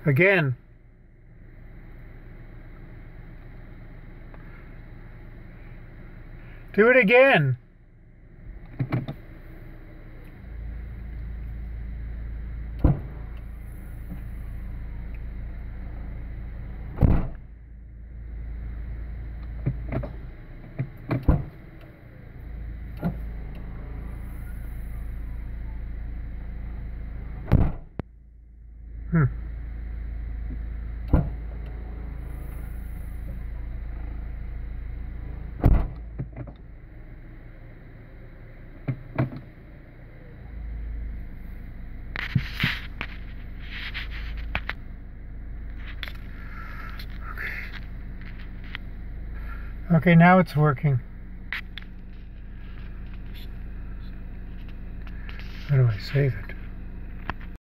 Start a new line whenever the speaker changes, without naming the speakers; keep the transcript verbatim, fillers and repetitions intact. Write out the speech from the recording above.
Again. Do it again. Hmm. Okay, now it's working. How do I save it?